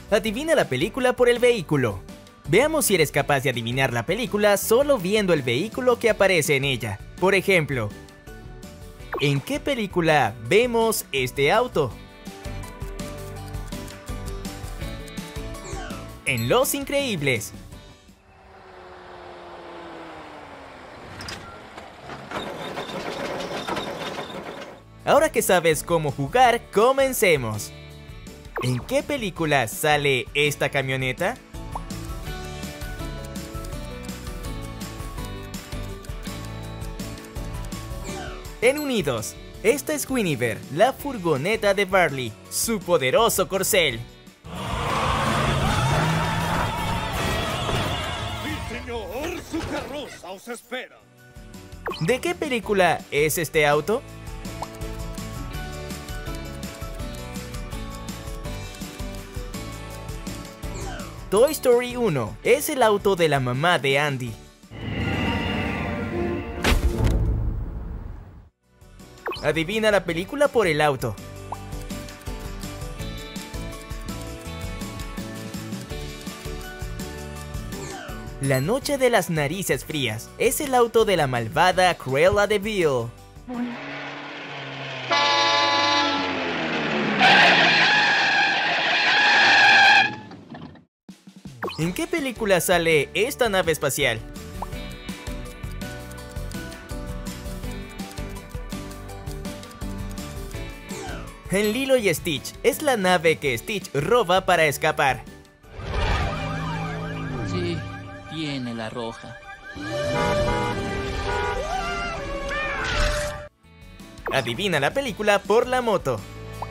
Adivina la película por el vehículo. Veamos si eres capaz de adivinar la película solo viendo el vehículo que aparece en ella. Por ejemplo, ¿en qué película vemos este auto? En Los Increíbles. Ahora que sabes cómo jugar, comencemos. ¿En qué película sale esta camioneta? En Unidos, esta es Guinevere, la furgoneta de Barley, su poderoso corcel. ¡Sí, señor! ¡Su carroza os espera! ¿De qué película es este auto? Toy Story 1 es el auto de la mamá de Andy. Adivina la película por el auto. La noche de las narices frías es el auto de la malvada Cruella de Vil. ¿En qué película sale esta nave espacial? En Lilo y Stitch, es la nave que Stitch roba para escapar. Sí, viene la roja. Adivina la película por la moto.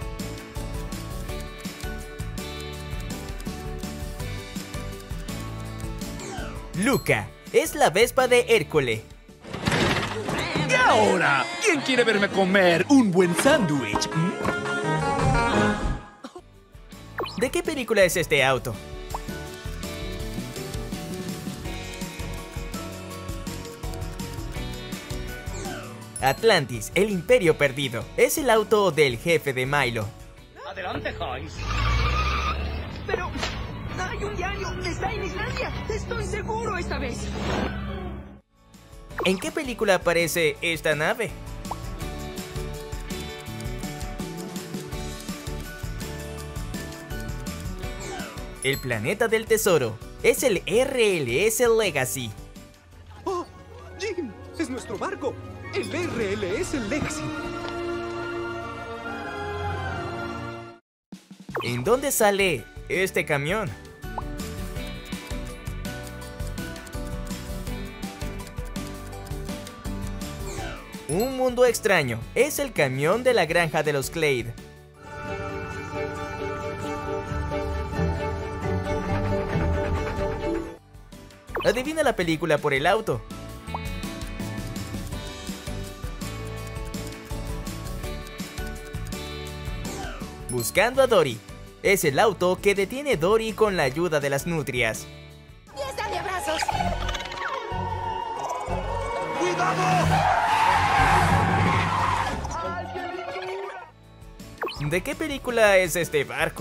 Luca es la Vespa de Hércules. ¿Y ahora? ¿Quién quiere verme comer un buen sándwich? ¿De qué película es este auto? Atlantis, el imperio perdido, es el auto del jefe de Milo. ¡Adelante, Heinz! Pero hay un diario, está en Islandia. Estoy seguro esta vez. ¿En qué película aparece esta nave? El planeta del tesoro es el RLS Legacy. ¡Oh! ¡Jim! ¡Es nuestro barco! ¡El RLS Legacy! ¿En dónde sale este camión? Un mundo extraño es el camión de la granja de los Clade. Adivina la película por el auto. Buscando a Dory. Es el auto que detiene Dory con la ayuda de las nutrias. ¡Fiesta de abrazos! ¿De qué película es este barco?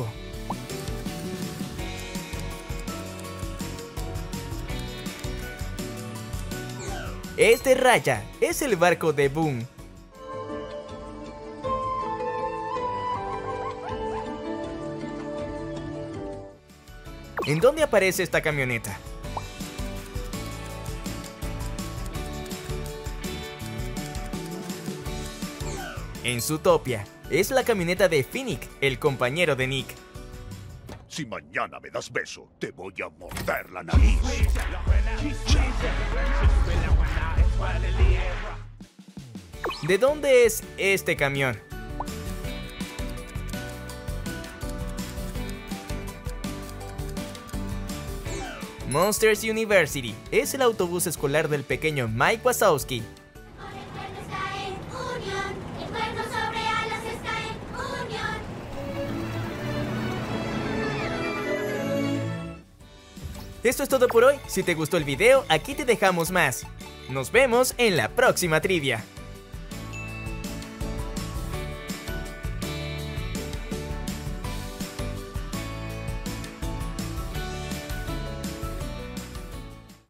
Este Raya es el barco de Boom. ¿En dónde aparece esta camioneta? En Zootopia, es la camioneta de Finnick, el compañero de Nick. Si mañana me das beso, te voy a morder la nariz. ¿De dónde es este camión? Monsters University es el autobús escolar del pequeño Mike Wazowski. Esto es todo por hoy. Si te gustó el video, aquí te dejamos más. Nos vemos en la próxima trivia.